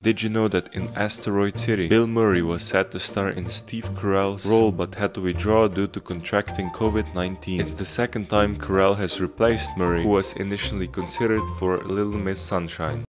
Did you know that in Asteroid City, Bill Murray was set to star in Steve Carell's role but had to withdraw due to contracting COVID-19? It's the second time Carell has replaced Murray, who was initially considered for Little Miss Sunshine.